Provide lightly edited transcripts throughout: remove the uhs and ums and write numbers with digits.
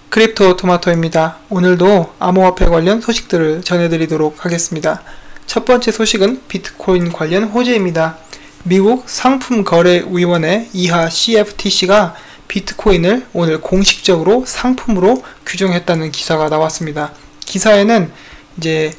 크립토 토마토입니다. 오늘도 암호화폐 관련 소식들을 전해드리도록 하겠습니다. 첫 번째 소식은 비트코인 관련 호재입니다. 미국 상품거래위원회 이하 CFTC가 비트코인을 오늘 공식적으로 상품으로 규정했다는 기사가 나왔습니다. 기사에는 이제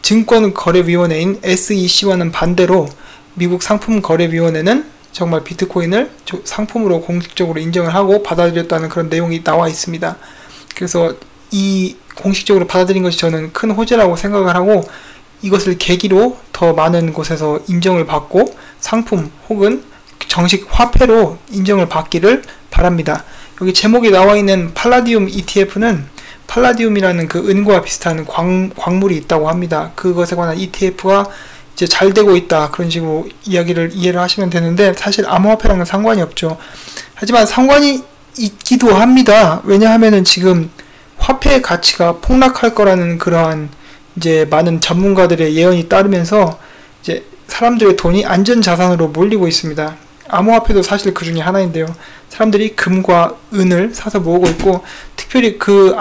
증권거래위원회인 SEC와는 반대로 미국 상품거래위원회는 정말 비트코인을 상품으로 공식적으로 인정을 하고 받아들였다는 그런 내용이 나와 있습니다. 그래서 이 공식적으로 받아들인 것이 저는 큰 호재라고 생각을 하고, 이것을 계기로 더 많은 곳에서 인정을 받고 상품 혹은 정식 화폐로 인정을 받기를 바랍니다. 여기 제목에 나와 있는 팔라디움 ETF는 팔라디움이라는 그 은과 비슷한 광물이 있다고 합니다. 그것에 관한 ETF가 이제 잘 되고 있다, 그런 식으로 이해를 하시면 되는데, 사실 암호화폐랑은 상관이 없죠. 하지만 상관이 있기도 합니다. 왜냐하면은 지금 화폐의 가치가 폭락할 거라는 그러한 이제 많은 전문가들의 예언이 따르면서 이제 사람들의 돈이 안전자산으로 몰리고 있습니다. 암호화폐도 사실 그 중에 하나인데요. 사람들이 금과 은을 사서 모으고 있고, 특별히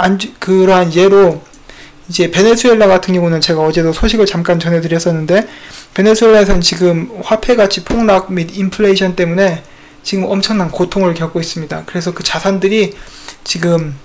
그러한 예로 이제 베네수엘라 같은 경우는 제가 어제도 소식을 잠깐 전해드렸었는데, 베네수엘라에서는 지금 화폐 가치 폭락 및 인플레이션 때문에 지금 엄청난 고통을 겪고 있습니다. 그래서 그 자산들이 지금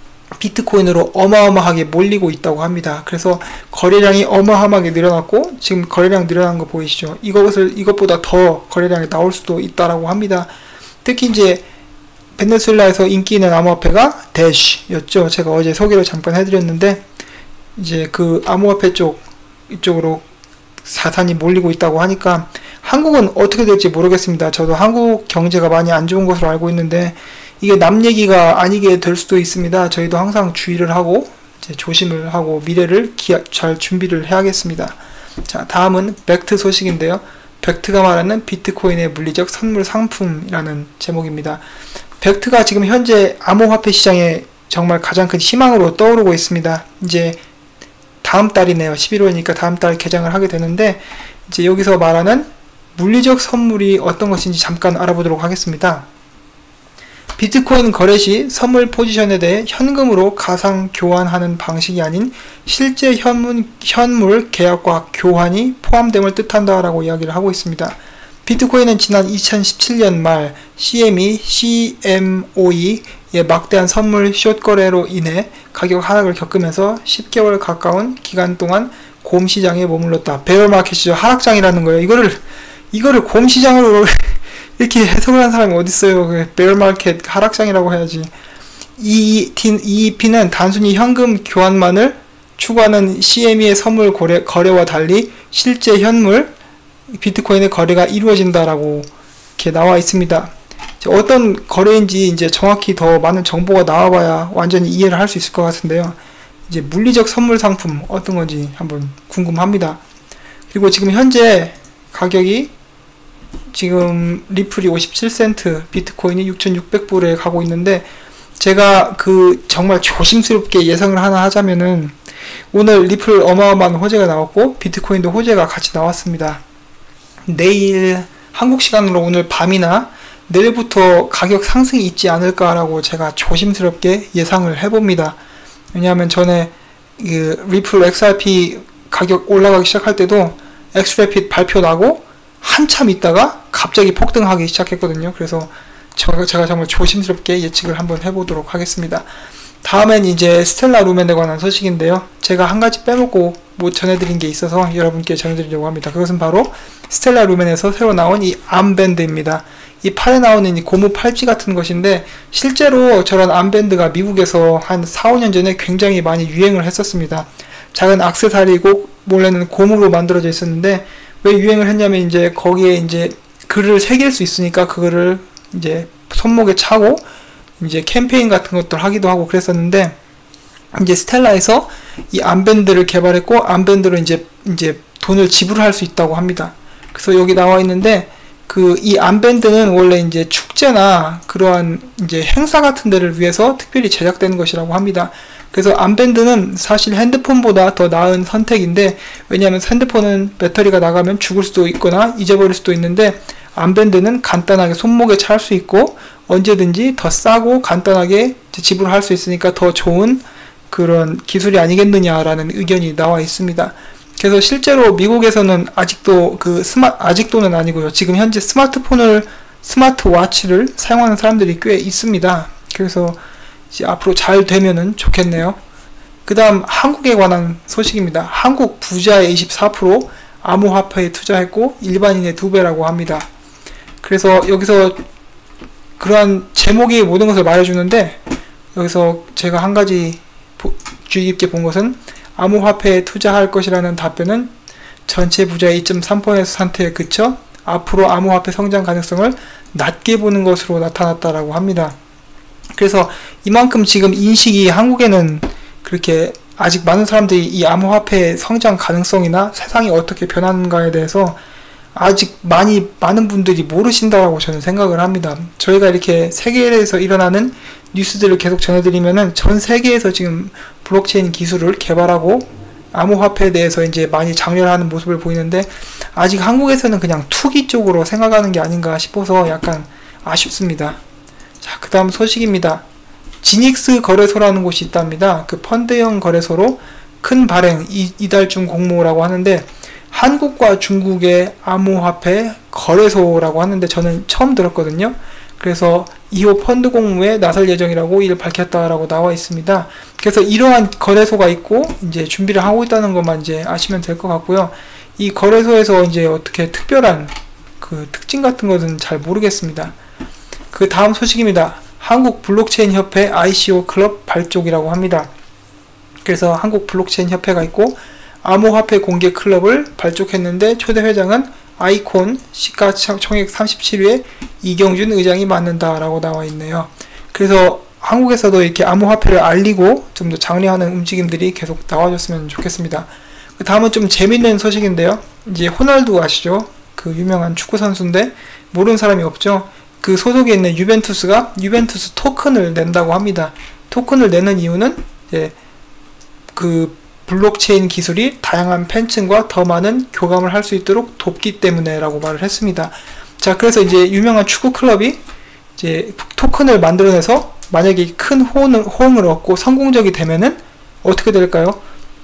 비트코인으로 어마어마하게 몰리고 있다고 합니다. 그래서 거래량이 어마어마하게 늘어났고, 지금 거래량 늘어난 거 보이시죠? 이것보다 더 거래량이 나올 수도 있다라고 합니다. 특히 이제 베네수엘라에서 인기 있는 암호화폐가 대쉬였죠. 제가 어제 소개를 잠깐 해드렸는데, 이제 그 암호화폐 이쪽으로 자산이 몰리고 있다고 하니까 한국은 어떻게 될지 모르겠습니다. 저도 한국 경제가 많이 안 좋은 것으로 알고 있는데, 이게 남 얘기가 아니게 될 수도 있습니다. 저희도 항상 주의를 하고 이제 조심을 하고 미래를 잘 준비를 해야겠습니다. 자, 다음은 벡트 소식인데요. 벡트가 말하는 비트코인의 물리적 선물 상품이라는 제목입니다. 벡트가 지금 현재 암호화폐 시장에 정말 가장 큰 희망으로 떠오르고 있습니다. 이제 다음 달이네요. 11월이니까 다음 달 개장을 하게 되는데, 이제 여기서 말하는 물리적 선물이 어떤 것인지 잠깐 알아보도록 하겠습니다. 비트코인 거래 시 선물 포지션에 대해 현금으로 가상 교환하는 방식이 아닌 실제 현물 계약과 교환이 포함됨을 뜻한다라고 이야기를 하고 있습니다. 비트코인은 지난 2017년 말 CMOE의 막대한 선물 숏 거래로 인해 가격 하락을 겪으면서 10개월 가까운 기간 동안 곰시장에 머물렀다. 베어마켓이죠. 하락장이라는 거예요. 이거를 곰시장으로 이렇게 해석을 한 사람이 어딨어요. 베어마켓 하락장이라고 해야지. EEP는 단순히 현금 교환만을 추구하는 CME의 선물 거래와 달리 실제 현물 비트코인의 거래가 이루어진다라고 이렇게 나와 있습니다. 어떤 거래인지 이제 정확히 더 많은 정보가 나와봐야 완전히 이해를 할 수 있을 것 같은데요. 이제 물리적 선물 상품 어떤 건지 한번 궁금합니다. 그리고 지금 현재 가격이 지금 리플이 57센트, 비트코인이 6,600불에 가고 있는데, 제가 정말 조심스럽게 예상을 하나 하자면은 오늘 리플 어마어마한 호재가 나왔고 비트코인도 호재가 같이 나왔습니다. 내일 한국 시간으로 오늘 밤이나 내일부터 가격 상승이 있지 않을까라고 제가 조심스럽게 예상을 해봅니다. 왜냐하면 전에 리플 XRP 가격 올라가기 시작할 때도 XRP 발표 나고 한참 있다가 갑자기 폭등하기 시작했거든요. 그래서 제가 정말 조심스럽게 예측을 한번 해보도록 하겠습니다. 다음엔 이제 스텔라 루멘에 관한 소식인데요. 제가 한 가지 빼먹고 못 전해드린 게 있어서 여러분께 전해드리려고 합니다. 그것은 바로 스텔라 루멘에서 새로 나온 이 암밴드입니다. 이 팔에 나오는 이 고무 팔찌 같은 것인데, 실제로 저런 암밴드가 미국에서 한 4-5년 전에 굉장히 많이 유행을 했었습니다. 작은 액세서리고 원래는 고무로 만들어져 있었는데, 왜 유행을 했냐면 이제 거기에 이제 글을 새길 수 있으니까 그거를 이제 손목에 차고 이제 캠페인 같은 것들 하기도 하고 그랬었는데, 이제 스텔라에서 이 암밴드를 개발했고 암밴드로 이제 돈을 지불할 수 있다고 합니다. 그래서 여기 나와 있는데, 이 암밴드는 원래 이제 축제나 그러한 이제 행사 같은 데를 위해서 특별히 제작된 것이라고 합니다. 그래서 암밴드는 사실 핸드폰보다 더 나은 선택인데, 왜냐하면 핸드폰은 배터리가 나가면 죽을 수도 있거나 잊어버릴 수도 있는데, 암밴드는 간단하게 손목에 찰 수 있고 언제든지 더 싸고 간단하게 지불할 수 있으니까 더 좋은 그런 기술이 아니겠느냐라는 의견이 나와 있습니다. 그래서 실제로 미국에서는 아직도 아직도는 아니고요. 지금 현재 스마트워치를 사용하는 사람들이 꽤 있습니다. 그래서 이제 앞으로 잘 되면은 좋겠네요. 그 다음 한국에 관한 소식입니다. 한국 부자의 24% 암호화폐에 투자했고 일반인의 2배라고 합니다. 그래서 여기서 그러한 제목이 모든 것을 말해주는데, 여기서 제가 한 가지 주의 깊게 본 것은 암호화폐에 투자할 것이라는 답변은 전체 부자의 2.3%에 그쳐 앞으로 암호화폐 성장 가능성을 낮게 보는 것으로 나타났다라고 합니다. 그래서 이만큼 지금 인식이 한국에는 그렇게 아직 많은 사람들이 이 암호화폐의 성장 가능성이나 세상이 어떻게 변하는가에 대해서 아직 많은 분들이 모르신다라고 저는 생각을 합니다. 저희가 이렇게 세계에서 일어나는 뉴스들을 계속 전해드리면은 전 세계에서 지금 블록체인 기술을 개발하고 암호화폐에 대해서 이제 많이 장려하는 모습을 보이는데, 아직 한국에서는 그냥 투기 쪽으로 생각하는 게 아닌가 싶어서 약간 아쉽습니다. 자, 그 다음 소식입니다. 지닉스 거래소라는 곳이 있답니다. 그 펀드형 거래소로 큰 발행, 이달 중 공모라고 하는데, 한국과 중국의 암호화폐 거래소라고 하는데 저는 처음 들었거든요. 그래서 2호 펀드 공모에 나설 예정이라고 이를 밝혔다라고 나와 있습니다. 그래서 이러한 거래소가 있고 이제 준비를 하고 있다는 것만 이제 아시면 될 것 같고요. 이 거래소에서 이제 어떻게 특별한 그 특징 같은 것은 잘 모르겠습니다. 그 다음 소식입니다. 한국 블록체인 협회 ICO 클럽 발족이라고 합니다. 그래서 한국 블록체인 협회가 있고 암호화폐 공개 클럽을 발족했는데 초대 회장은 아이콘 시가총액 37위에 이경준 의장이 맡는다라고 나와 있네요. 그래서 한국에서도 이렇게 암호화폐를 알리고 좀 더 장려하는 움직임들이 계속 나와줬으면 좋겠습니다. 그 다음은 좀 재밌는 소식인데요. 이제 호날두 아시죠? 그 유명한 축구 선수인데 모르는 사람이 없죠. 그 소속에 있는 유벤투스가 유벤투스 토큰을 낸다고 합니다. 토큰을 내는 이유는 이제 그 블록체인 기술이 다양한 팬층과 더 많은 교감을 할 수 있도록 돕기 때문에 라고 말을 했습니다. 자, 그래서 이제 유명한 축구 클럽이 이제 토큰을 만들어내서 만약에 큰 호응을 얻고 성공적이 되면은 어떻게 될까요?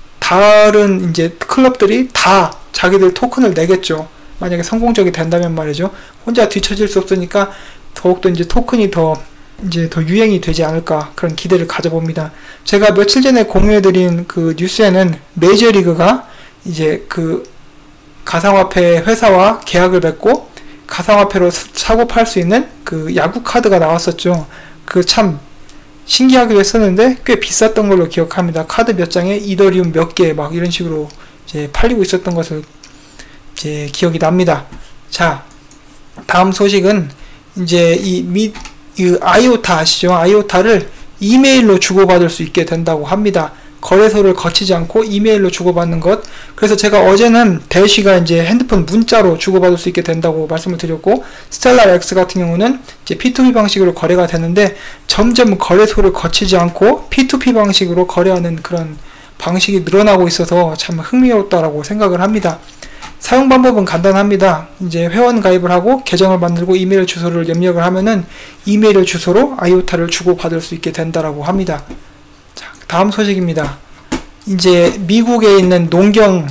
다른 이제 클럽들이 다 자기들 토큰을 내겠죠. 만약에 성공적이 된다면 말이죠. 혼자 뒤처질 수 없으니까 더욱더 이제 토큰이 더 유행이 되지 않을까, 그런 기대를 가져봅니다. 제가 며칠 전에 공유해드린 그 뉴스에는 메이저리그가 이제 그 가상화폐 회사와 계약을 맺고 가상화폐로 사고 팔 수 있는 그 야구 카드가 나왔었죠. 그 참 신기하기도 했었는데 꽤 비쌌던 걸로 기억합니다. 카드 몇 장에 이더리움 몇 개 막 이런 식으로 이제 팔리고 있었던 것을 이제 기억이 납니다. 자, 다음 소식은 이제 이 아이오타 아시죠? 아이오타를 이메일로 주고받을 수 있게 된다고 합니다. 거래소를 거치지 않고 이메일로 주고받는 것. 그래서 제가 어제는 대쉬가 이제 핸드폰 문자로 주고받을 수 있게 된다고 말씀을 드렸고, 스텔라 X 같은 경우는 이제 P2P 방식으로 거래가 되는데, 점점 거래소를 거치지 않고 P2P 방식으로 거래하는 그런 방식이 늘어나고 있어서 참 흥미롭다라고 생각을 합니다. 사용 방법은 간단합니다. 이제 회원 가입을 하고 계정을 만들고 이메일 주소를 입력을 하면은 이메일 주소로 아이오타를 주고받을 수 있게 된다라고 합니다. 자, 다음 소식입니다. 이제 미국에 있는 농경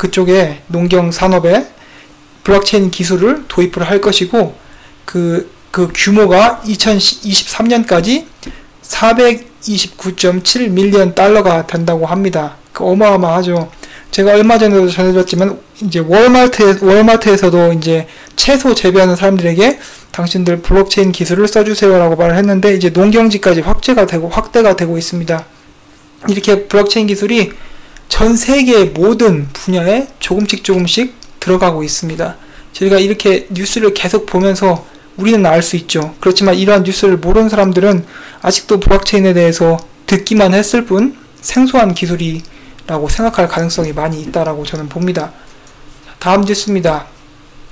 농경 산업에 블록체인 기술을 도입을 할 것이고, 그 규모가 2023년까지 429.7 밀리언 달러가 된다고 합니다. 어마어마하죠. 제가 얼마 전에도 전해드렸지만 이제 월마트에서도 이제 채소 재배하는 사람들에게 당신들 블록체인 기술을 써주세요라고 말을 했는데, 이제 농경지까지 확대가 되고 있습니다. 이렇게 블록체인 기술이 전 세계의 모든 분야에 조금씩 들어가고 있습니다. 저희가 이렇게 뉴스를 계속 보면서 우리는 알 수 있죠. 그렇지만 이러한 뉴스를 모르는 사람들은 아직도 블록체인에 대해서 듣기만 했을 뿐 생소한 기술이라고 생각할 가능성이 많이 있다라고 저는 봅니다. 다음 뉴스입니다.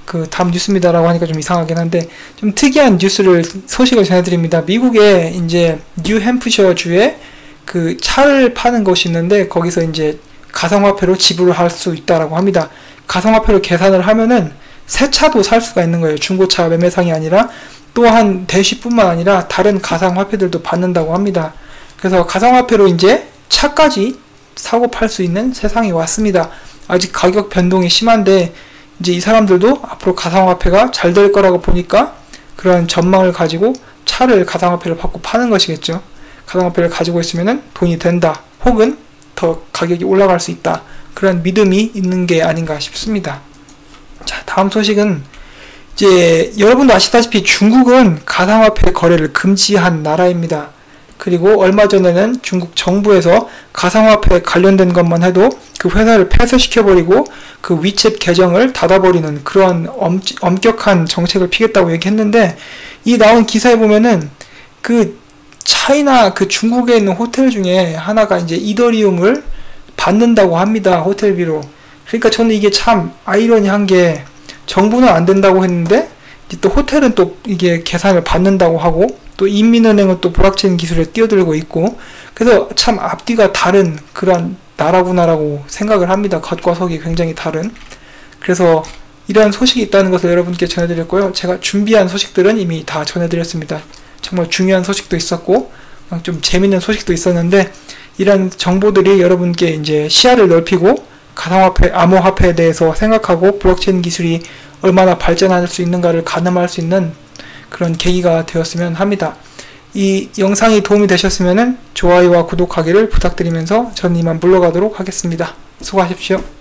그 다음 뉴스입니다라고 하니까 좀 이상하긴 한데 좀 특이한 소식을 전해드립니다. 미국에 이제 뉴햄프셔 주에 그 차를 파는 곳이 있는데 거기서 이제 가상화폐로 지불을 할 수 있다라고 합니다. 가상화폐로 계산을 하면은 새 차도 살 수가 있는 거예요. 중고차 매매상이 아니라 또한 대쉬뿐만 아니라 다른 가상화폐들도 받는다고 합니다. 그래서 가상화폐로 이제 차까지 사고 팔 수 있는 세상이 왔습니다. 아직 가격 변동이 심한데 이제 이 사람들도 앞으로 가상화폐가 잘 될 거라고 보니까 그런 전망을 가지고 차를 가상화폐로 받고 파는 것이겠죠. 가상화폐를 가지고 있으면은 돈이 된다. 혹은 더 가격이 올라갈 수 있다. 그런 믿음이 있는 게 아닌가 싶습니다. 자, 다음 소식은 이제 여러분도 아시다시피 중국은 가상화폐 거래를 금지한 나라입니다. 그리고 얼마 전에는 중국 정부에서 가상화폐 관련된 것만 해도 그 회사를 폐쇄시켜버리고 그 위챗 계정을 닫아버리는 그런 엄격한 정책을 피겠다고 얘기했는데 이 나온 기사에 보면은 그 차이나 그 중국에 있는 호텔 중에 하나가 이제 이더리움을 받는다고 합니다. 호텔비로. 그러니까 저는 이게 참 아이러니한 게 정부는 안 된다고 했는데 또 호텔은 또 이게 계산을 받는다고 하고 또 인민은행은 또 블록체인 기술에 뛰어들고 있고 그래서 참 앞뒤가 다른 그런 나라구나라고 생각을 합니다. 겉과 속이 굉장히 다른. 그래서 이러한 소식이 있다는 것을 여러분께 전해드렸고요. 제가 준비한 소식들은 이미 다 전해드렸습니다. 정말 중요한 소식도 있었고 좀 재밌는 소식도 있었는데 이런 정보들이 여러분께 이제 시야를 넓히고 가상화폐, 암호화폐에 대해서 생각하고 블록체인 기술이 얼마나 발전할 수 있는가를 가늠할 수 있는 그런 계기가 되었으면 합니다. 이 영상이 도움이 되셨으면 좋아요와 구독하기를 부탁드리면서 전 이만 물러가도록 하겠습니다. 수고하십시오.